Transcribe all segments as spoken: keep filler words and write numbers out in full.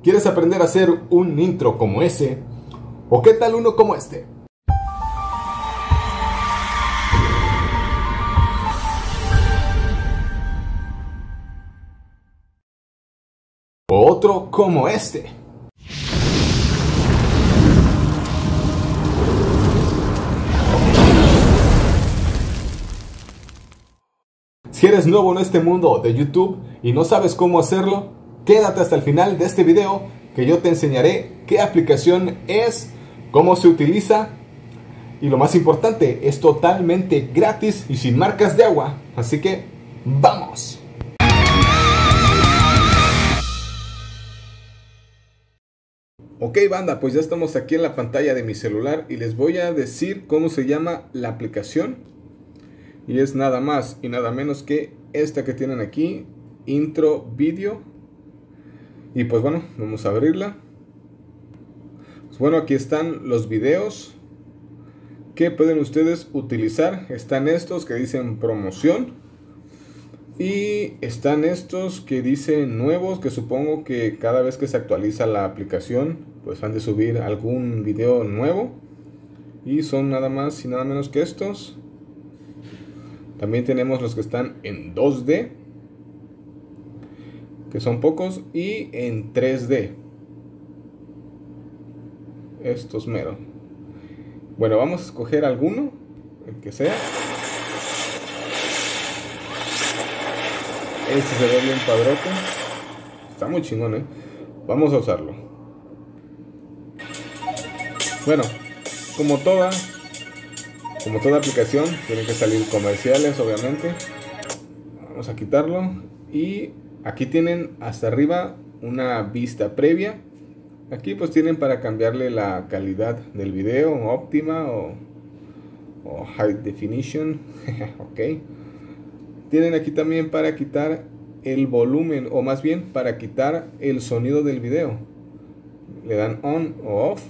¿Quieres aprender a hacer un intro como ese? ¿O qué tal uno como este? ¿O otro como este? Si eres nuevo en este mundo de YouTube y no sabes cómo hacerlo, quédate hasta el final de este video que yo te enseñaré qué aplicación es, cómo se utiliza y lo más importante, es totalmente gratis y sin marcas de agua. Así que, ¡vamos! Ok banda, pues ya estamos aquí en la pantalla de mi celular y les voy a decir cómo se llama la aplicación. Y es nada más y nada menos que esta que tienen aquí, Intro Video. Y pues bueno, vamos a abrirla. Pues bueno, aquí están los videos que pueden ustedes utilizar. Están estos que dicen promoción. Y están estos que dicen nuevos, que supongo que cada vez que se actualiza la aplicación, pues han de subir algún video nuevo. Y son nada más y nada menos que estos. También tenemos los que están en dos D, que son pocos, y en tres D. Estos mero. Bueno, vamos a escoger alguno, el que sea. Este se ve bien padrote. Está muy chingón, ¿eh? Vamos a usarlo. Bueno, como toda... Como toda aplicación, tienen que salir comerciales, obviamente. Vamos a quitarlo. Y aquí tienen hasta arriba una vista previa. Aquí pues tienen para cambiarle la calidad del video, óptima o, o high definition. Ok. Tienen aquí también para quitar el volumen, o más bien para quitar el sonido del video. Le dan on o off.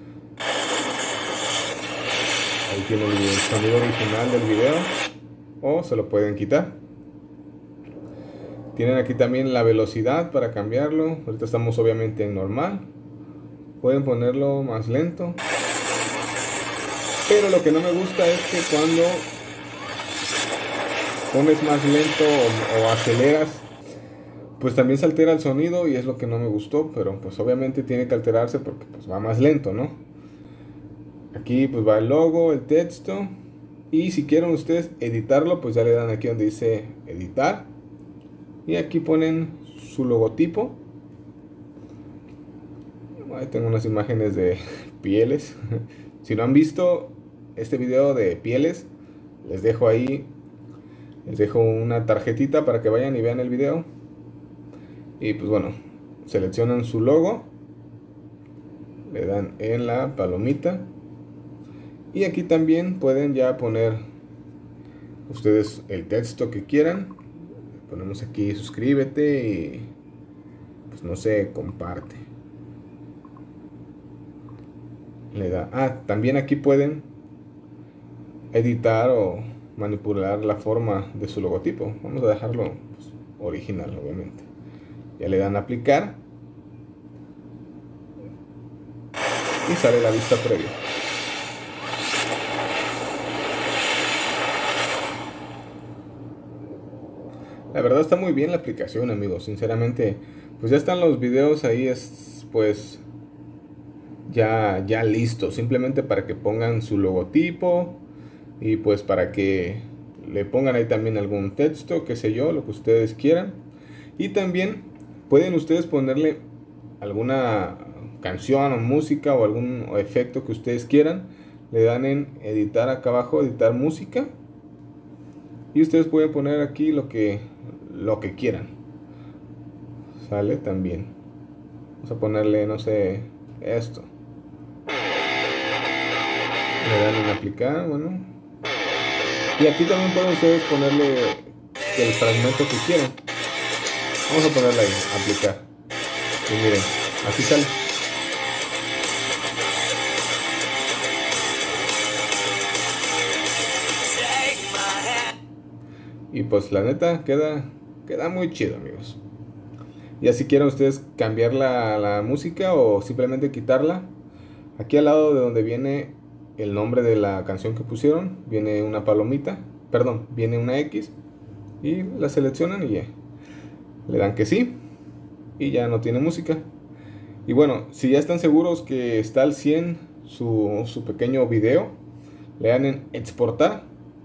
Ahí tienen el sonido original del video, o se lo pueden quitar. Tienen aquí también la velocidad para cambiarlo. Ahorita estamos obviamente en normal. Pueden ponerlo más lento. Pero lo que no me gusta es que cuando pones más lento o, o aceleras, pues también se altera el sonido y es lo que no me gustó. Pero pues obviamente tiene que alterarse porque pues va más lento, ¿no? Aquí pues va el logo, el texto. Y si quieren ustedes editarlo, pues ya le dan aquí donde dice editar. Y aquí ponen su logotipo. Ahí tengo unas imágenes de pieles. Si no han visto este video de pieles, les dejo ahí. Les dejo una tarjetita para que vayan y vean el video. Y pues bueno, seleccionan su logo. Le dan en la palomita. Y aquí también pueden ya poner ustedes el texto que quieran. Ponemos aquí suscríbete y pues no sé, comparte. Le da, ah, también aquí pueden editar o manipular la forma de su logotipo. Vamos a dejarlo pues, original, obviamente. Ya le dan a aplicar y sale la vista previa. La verdad está muy bien la aplicación, amigos. Sinceramente, pues ya están los videos ahí, es pues ya, ya listo. Simplemente para que pongan su logotipo y pues para que le pongan ahí también algún texto, qué sé yo, lo que ustedes quieran. Y también pueden ustedes ponerle alguna canción o música o algún efecto que ustedes quieran. Le dan en editar acá abajo, editar música. Y ustedes pueden poner aquí lo que, lo que quieran. Sale también. Vamos a ponerle, no sé, esto. Le dan en aplicar, bueno. Y aquí también pueden ustedes ponerle el fragmento que quieran. Vamos a ponerle ahí, aplicar. Y miren, así sale. Y pues la neta queda, queda muy chido, amigos. Ya si quieren ustedes cambiar la, la música o simplemente quitarla, aquí al lado de donde viene el nombre de la canción que pusieron, viene una palomita, perdón, viene una X, y la seleccionan y ya, le dan que sí, y ya no tiene música. Y bueno, si ya están seguros que está al cien su, su pequeño video, le dan en exportar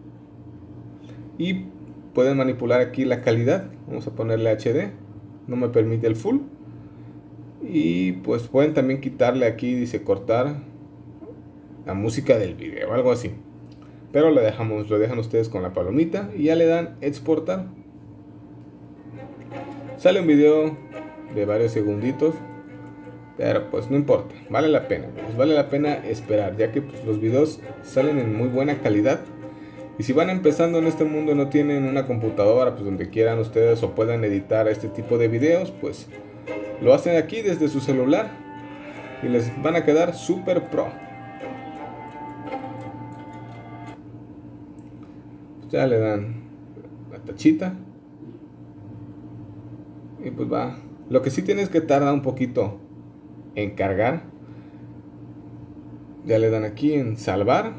y pueden manipular aquí la calidad. Vamos a ponerle H D, no me permite el full. Y pues pueden también quitarle aquí, dice cortar la música del video, algo así. Pero lo dejamos, lo dejan ustedes con la palomita y ya le dan exportar. Sale un video de varios segunditos, pero pues no importa, vale la pena, pues vale la pena esperar, ya que pues, los videos salen en muy buena calidad. Y si van empezando en este mundo y no tienen una computadora, pues donde quieran ustedes o puedan editar este tipo de videos, pues lo hacen aquí desde su celular y les van a quedar super pro. Pues ya le dan la tachita y pues va. Lo que sí tiene es que tarda un poquito en cargar. Ya le dan aquí en salvar.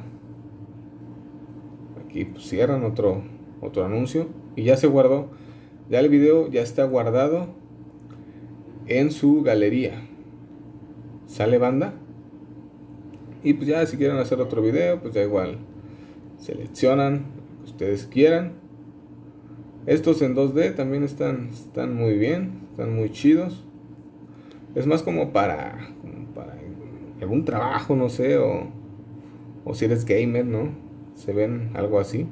Aquí pues cierran otro, otro anuncio y ya se guardó. Ya el video ya está guardado en su galería. Sale, banda. Y pues ya si quieren hacer otro video, pues ya igual seleccionan lo que ustedes quieran. Estos en dos D también están, están muy bien, están muy chidos. Es más como para, como para algún trabajo, no sé, o, o si eres gamer, ¿no? Se ven algo así.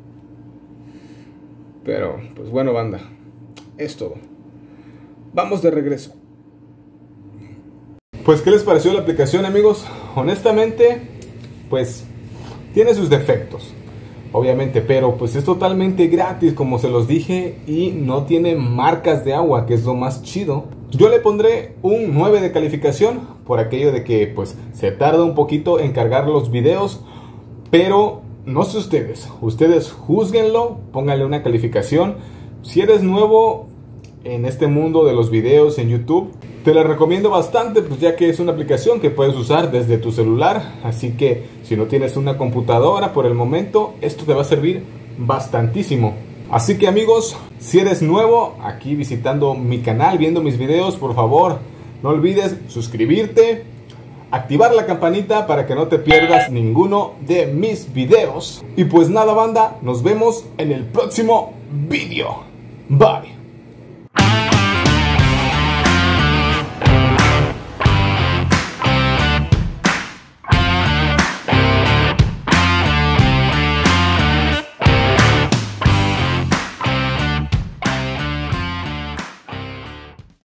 Pero, pues bueno, banda, es todo. Vamos de regreso. Pues, ¿qué les pareció la aplicación, amigos? Honestamente, pues, tiene sus defectos, obviamente, pero pues es totalmente gratis, como se los dije, y no tiene marcas de agua, que es lo más chido. Yo le pondré un nueve de calificación, por aquello de que, pues, se tarda un poquito en cargar los videos, pero no sé ustedes, ustedes júzguenlo, pónganle una calificación. Si eres nuevo en este mundo de los videos en YouTube, te la recomiendo bastante, pues ya que es una aplicación que puedes usar desde tu celular. Así que si no tienes una computadora por el momento, esto te va a servir bastantísimo. Así que, amigos, si eres nuevo aquí visitando mi canal, viendo mis videos, por favor, no olvides suscribirte, activar la campanita para que no te pierdas ninguno de mis videos. Y pues nada, banda, nos vemos en el próximo video. Bye.